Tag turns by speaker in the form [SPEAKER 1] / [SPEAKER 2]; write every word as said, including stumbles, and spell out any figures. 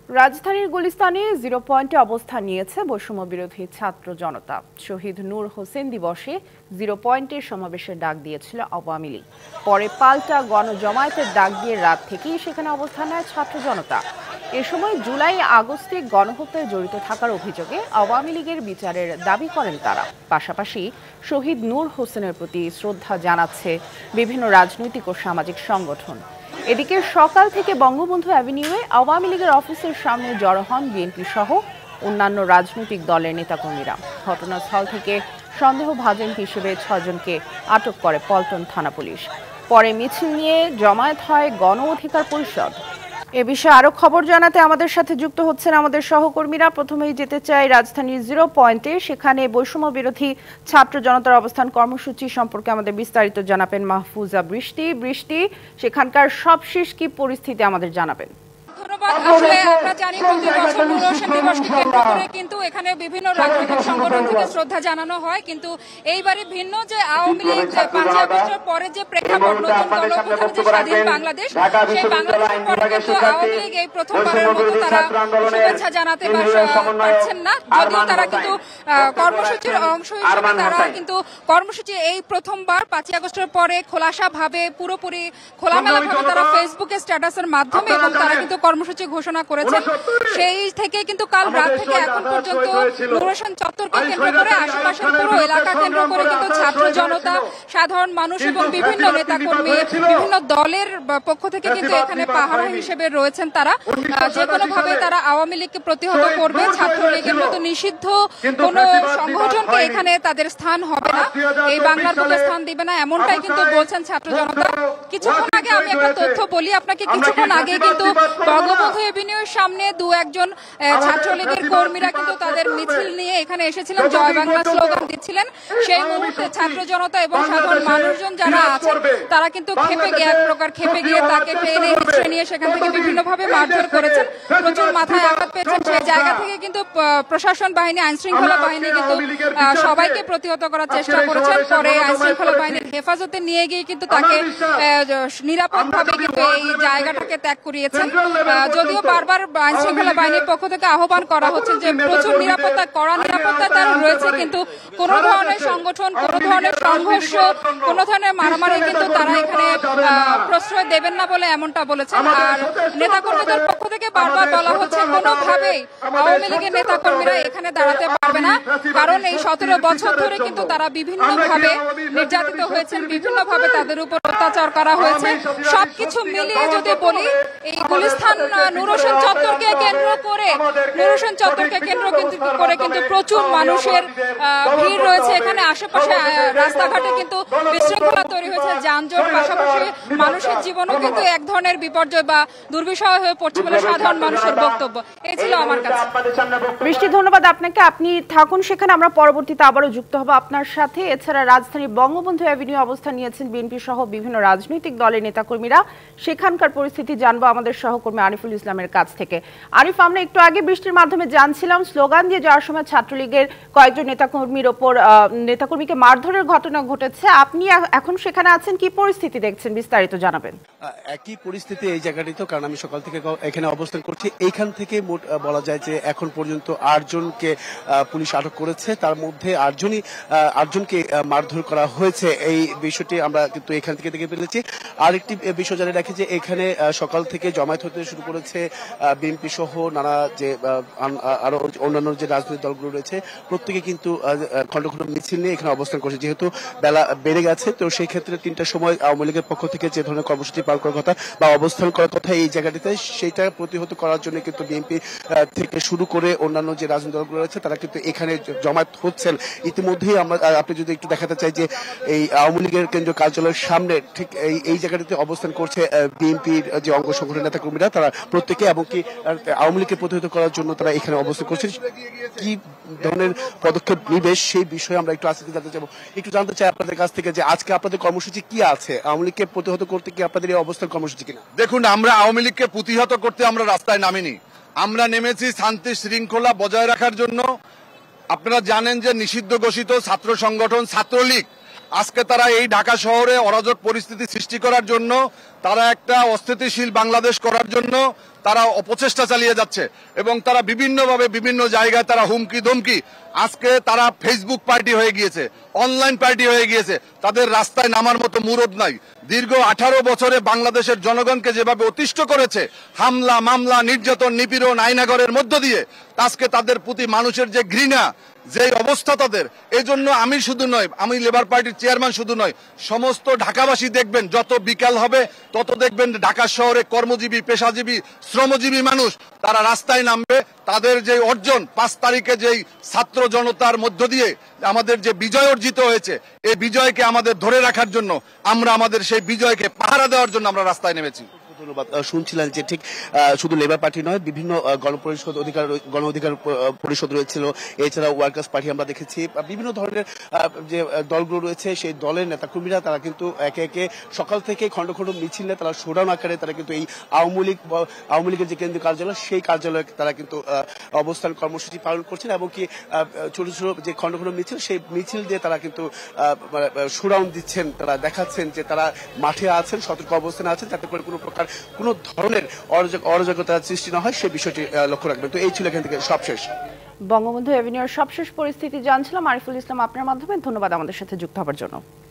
[SPEAKER 1] রাজধানীর গুলিস্তানে জিরো পয়েন্টে অবস্থান নিয়েছে বৈষম্য বিরোধী ছাত্র জনতা। শহীদ নূর হোসেন দিবসে জিরো পয়েন্টে সমাবেশের ডাক দিয়েছিল আওয়ামী লীগ। পরে পাল্টা গণজমায়েতের ডাক দিয়ে রাত থেকেই সেখানে অবস্থান নেয় ছাত্র জনতা। এ সময় জুলাই আগস্টে গণহত্যায় জড়িত থাকার অভিযোগে আওয়ামী লীগের বিচারের দাবি করেন তারা। পাশাপাশি শহীদ নূর হোসেনের প্রতি শ্রদ্ধা জানাচ্ছে বিভিন্ন রাজনৈতিক ও সামাজিক সংগঠন। এদিকে সকাল থেকে বঙ্গবন্ধু অ্যাভিনিউয়ে আওয়ামী লীগের অফিসের সামনে জড়ো হন বিএনপি সহ অন্যান্য রাজনৈতিক দলের নেতাকর্মীরা। ঘটনাস্থল থেকে সন্দেহভাজন হিসেবে ছয়জনকে আটক করে পল্টন থানা পুলিশ। পরে মিছিল নিয়ে জমায়েত হয় গণ অধিকার পরিষদ। এ বিষয়ে আরো খবর জানাতে আমাদের সাথে যুক্ত হচ্ছেন আমাদের সহকর্মীরা। প্রথমেই যেতে চাই রাজধানীর জিরো পয়েন্টে, সেখানে বৈষম্য বিরোধী ছাত্র জনতার অবস্থান কর্মসূচি সম্পর্কে আমাদের বিস্তারিত জানাবেন মাহফুজা বৃষ্টি। বৃষ্টি, সেখানকার সবশেষ কি পরিস্থিতি আমাদের জানাবেন?
[SPEAKER 2] ধন্যবাদ। আসলে আমরা জানি প্রতি বছর নূর হোসেন দিবসকে কেন্দ্র করে কিন্তু এখানে বিভিন্ন রাজনৈতিক সংগঠন থেকে শ্রদ্ধা জানানো হয়, কিন্তু এইবারে ভিন্ন যে আওয়ামী লীগ পাঁচই আগস্টের পরে যে প্রেক্ষাপট নতুন গণঅভ্যুত্থান যে স্বাধীন বাংলাদেশ, সেই বাংলাদেশের পরে কিন্তু আওয়ামী লীগ এই প্রথমবারের মতো তারা শুভেচ্ছা জানাতে পারছেন না, যদিও তারা কিন্তু কর্মসূচির অংশ হিসেবে তারা কিন্তু কর্মসূচি এই প্রথমবার পাঁচই আগস্টের পরে খোলাসা ভাবে পুরোপুরি খোলামেলা ভাবে তারা ফেসবুকে স্ট্যাটাসের মাধ্যমে এবং তারা কিন্তু কর্মসূচি ঘোষণা করেছেন। সেই থেকে কিন্তু কাল রাত থেকে এখন পর্যন্ত নূর হোসেন চত্বরকে কেন্দ্র করে আশেপাশের পুরো এলাকা কেন্দ্র করে কিন্তু ছাত্র জনতা, সাধারণ মানুষ এবং বিভিন্ন নেতাকর্মী, বিভিন্ন দলের পক্ষ থেকে কিন্তু এখানে পাহারা হিসেবে রয়েছেন। তারা যে কোনো ভাবে তারা আওয়ামী লীগকে প্রতিহত করবে। ছাত্রলীগের মতো নিষিদ্ধ কোন সংগঠনকে এখানে তাদের স্থান হবে না, এই বাংলার বুকে স্থান দিবে না, এমনটাই কিন্তু বলছেন ছাত্র জনতা। কিছুক্ষণ আগে আমি একটা তথ্য বলি আপনাকে, কিছুক্ষণ আগে কিন্তু বঙ্গবন্ধু এভিনিউর সামনে দু একজন ছাত্রলীগের কর্মীরা কিন্তু তাদের মিছিল নিয়ে এখানে এসেছিলেন, জয় বাংলা স্লোগান দিচ্ছিলেন। সেই মুহূর্তে ছাত্র জনতা এবং সাধারণ মানুষজন যারা আছেন তারা কিন্তু খেপে গিয়ে এক প্রকার খেপে গিয়ে তাকে টেনে হিচড়ে নিয়ে সেখান থেকে বিভিন্ন ভাবে মারধর করেছেন, প্রচুর মাথায় আঘাত পেয়েছেন। সেই জায়গা থেকে কিন্তু প্রশাসন বাহিনী, আইন শৃঙ্খলা বাহিনী কিন্তু সবাইকে প্রতিহত করার চেষ্টা করেছেন। পরে আইন শৃঙ্খলা বাহিনীর হেফাজতে নিয়ে গিয়ে কিন্তু তাকে নিরাপদ ভাবে কিন্তু এই জায়গাটাকে ত্যাগ করিয়েছেন। যদিও বারবার আইন শৃঙ্খলা বাহিনীর পক্ষ থেকে আহ্বান করা হচ্ছে যে প্রচুর নিরাপত্তা, কড়া নিরাপত্তা তার রয়েছে, কিন্তু কোন ধরনের সংগঠন, কোন ধরনের সংঘর্ষ, কোন ধরনের মারামারি কিন্তু তারা এখানে প্রশ্রয় দেবেন না বলে এমনটা বলেছেন। আর নেতাকর্মীদের পক্ষ থেকে বারবার বলা হচ্ছে কোনোভাবেই আওয়ামী লীগের নেতাকর্মীরা এখানে দাঁড়াতে পারবে না, কারণ এই সতেরো বছর ধরে কিন্তু তারা বিভিন্ন ভাবে নির্যাতিত হয়েছেন, বিভিন্ন ভাবে তাদের উপর অত্যাচার করা হয়েছে। সবকিছু মিলিয়ে যদি বলি, এই গুলিস্তান নূর হোসেন চত্বরকে কেন্দ্র করে নূর হোসেন চত্বরকে কেন্দ্র করে কিন্তু প্রচুর মানুষের ভিড় রয়েছে। এখানে আশেপাশে রাস্তাঘাটে কিন্তু বিশৃঙ্খলা তৈরি হয়েছে, যানজট, পাশাপাশি মানুষের জীবনও কিন্তু এক ধরনের বিপর্যয় বা দুর্বিষয় হয়ে পড়ছে বলে সাধারণ মানুষের বক্তব্য। এই ছিল আমার কাছে।
[SPEAKER 1] বৃষ্টি, ধন্যবাদ আপনাকে। আপনি থাকুন সেখানে, আমরা পরবর্তীতে আবারও যুক্ত হব আপনার সাথে। এছাড়া রাজধানীর বঙ্গবন্ধু অ্যাভিনিউ অবস্থান নিয়েছেন বিএনপি সহ বিভিন্ন রাজনৈতিক দলের নেতাকর্মীরা। সেখানকার পরিস্থিতি জানবো আমাদের সহকর্মী আরিফুল ইসলামের কাছ থেকে। আরিফ, আমরা একটু আগে বৃষ্টির মাধ্যমে জানছিলাম স্লোগান দিয়ে যাওয়ার সময় ছাত্রলীগের কয়েকজন নেতাকর্মীর ওপর নেতাকর্মীকে মারধরের ঘটনা ঘটেছে। আপনি এখন সেখানে আছেন, কি পরিস্থিতি দেখছেন বিস্তারিত জানাবেন?
[SPEAKER 3] একই পরিস্থিতি এই জায়গাটিতেও, কারণ আমি সকাল থেকে এখানে অবস্থান করছি। এইখান থেকে মোট বলা যায় যে এখন পর্যন্ত আটজনকে পুলিশ আটক করেছে, তার মধ্যে আটজনই আটজনকে মারধর করা হয়েছে। এই বিষয়টি আমরা কিন্তু এখান থেকে দেখে ফেলেছি। আরেকটি বিষয় জানিয়ে রাখি যে এখানে সকাল থেকে জমায়েত হতে শুরু করেছে বিএনপি সহ নানা যে আরো অন্যান্য যে রাজনৈতিক দলগুলো রয়েছে, প্রত্যেকে কিন্তু খন্ড খন্ড মিছিল নিয়ে এখানে অবস্থান করছে। যেহেতু বেলা বেড়ে গেছে, তো সেই ক্ষেত্রে তিনটার সময় আওয়ামী লীগের পক্ষ থেকে যে ধরনের কর্মসূচি পালন করার কথা বা অবস্থান করার কথা এই জায়গাটিতে, সেইটা প্রতিহত করার জন্য কিন্তু বিএনপি থেকে শুরু করে অন্যান্য যে রাজনৈতিক দলগুলো রয়েছে তারা কিন্তু এখানে জমায়েত হচ্ছেন। ইতিমধ্যেই আমরা আপনি যদি একটু দেখাতে চাই যে এই আওয়ামী লীগের কেন্দ্রীয় কার্যালয়ের সামনে ঠিক এই এই জায়গাটিতে অবস্থান করছে বিএনপির যে অঙ্গ সংগঠনের নেতা কর্মীরা, তারা প্রত্যেকে, এবং কি আওয়ামী লীগকে প্রতিহত করার জন্য তারা এখানে অবস্থান করছে। কি ধরনের পদক্ষেপ নিবে সেই বিষয়ে আমরা একটু আজকে জানতে চাইবো। একটু জানতে চাই আপনাদের কাছ থেকে যে আজকে আপনাদের কর্মসূচি কি আছে, আওয়ামী লীগকে প্রতিহত করতে কি আপনাদের এই অবস্থার কর্মসূচি কিনা?
[SPEAKER 4] দেখুন, আমরা আওয়ামী লীগকে প্রতিহত করতে আমরা রাস্তায় নামিনি, আমরা নেমেছি শান্তি শৃঙ্খলা বজায় রাখার জন্য। আপনারা জানেন যে নিষিদ্ধ ঘোষিত ছাত্র সংগঠন ছাত্রলীগ আজকে তারা এই ঢাকা শহরে অরাজক পরিস্থিতি সৃষ্টি করার জন্য, তারা একটা অস্থিতিশীল বাংলাদেশ করার জন্য তারা অপচেষ্টা চালিয়ে যাচ্ছে এবং তারা বিভিন্নভাবে বিভিন্ন জায়গায় তারা হুমকি ধমকি, আজকে তারা ফেসবুক পার্টি হয়ে গিয়েছে, অনলাইন পার্টি হয়ে গিয়েছে, তাদের রাস্তায় নামার মতো মুরদ নাই। দীর্ঘ আঠারো বছরে বাংলাদেশের জনগণকে যেভাবে অতিষ্ঠ করেছে, হামলা মামলা নির্যাতন নিপীড়ন আইনাগরের মধ্য দিয়ে, আজকে তাদের প্রতি মানুষের যে ঘৃণা, যে অবস্থা তাদের, এই জন্য আমি শুধু নয়, আমি লেবার পার্টির চেয়ারম্যান শুধু নয়, সমস্ত ঢাকাবাসী দেখবেন যত বিকাল হবে তত দেখবেন ঢাকা শহরে কর্মজীবী পেশাজীবী শ্রমজীবী মানুষ তারা রাস্তায় নামবে। তাদের যে অর্জন পাঁচ তারিখে যেই ছাত্র জনতার মধ্য দিয়ে আমাদের যে বিজয় অর্জিত হয়েছে, এই বিজয়কে আমাদের ধরে রাখার জন্য আমরা আমাদের সেই বিজয়কে পাহারা দেওয়ার জন্য আমরা রাস্তায় নেমেছি।
[SPEAKER 3] ধন্যবাদ। শুনছিলেন যে ঠিক শুধু লেবার পার্টি নয়, বিভিন্ন গণপরিষদ অধিকার গণ অধিকার পরিষদ রয়েছিল, এছাড়া ওয়ার্কার্স পার্টি আমরা দেখেছি, বিভিন্ন ধরনের যে দলগুলো রয়েছে সেই দলের নেতাকর্মীরা তারা কিন্তু একে একে সকাল থেকে খন্ড খন্ড মিছিল নিয়ে তারা শোডাউন আকারে তারা কিন্তু এই আওয়ামী লীগ আওয়ামী লীগের যে কেন্দ্রীয় কার্যালয় সেই কার্যালয়ে তারা কিন্তু অবস্থান কর্মসূচি পালন করছেন এবং কি ছোট ছোট যে খন্ড খন্ড মিছিল সেই মিছিল দিয়ে তারা কিন্তু শোডাউন দিচ্ছেন, তারা দেখাচ্ছেন যে তারা মাঠে আছেন, সতর্ক অবস্থানে আছেন, যাতে করে কোনো প্রকার কোন ধরনের অরাজকতার সৃষ্টি না হয় সে বিষয়টি লক্ষ্য রাখবেন। তো এই ছিল এখান থেকে সবশেষ
[SPEAKER 1] বঙ্গবন্ধু এভিনিউর সবশেষ পরিস্থিতি জানছিলাম আরিফুল ইসলাম আপনার মাধ্যমে। ধন্যবাদ আমাদের সাথে যুক্ত হওয়ার জন্য।